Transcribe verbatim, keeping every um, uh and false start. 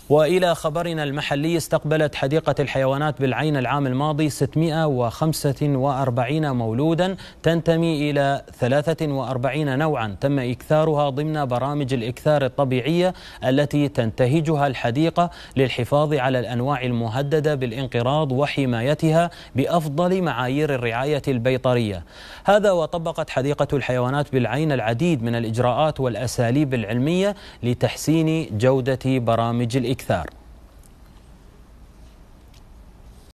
وإلى خبرنا المحلي، استقبلت حديقة الحيوانات بالعين العام الماضي ستمئة وخمسة وأربعين مولودا تنتمي إلى ثلاثة وأربعين نوعا تم إكثارها ضمن برامج الإكثار الطبيعية التي تنتهجها الحديقة للحفاظ على الأنواع المهددة بالانقراض وحمايتها بأفضل معايير الرعاية البيطرية. هذا وطبقت حديقة الحيوانات بالعين العديد من الإجراءات والأساليب العلمية لتحسين جودة برامج الإكثار.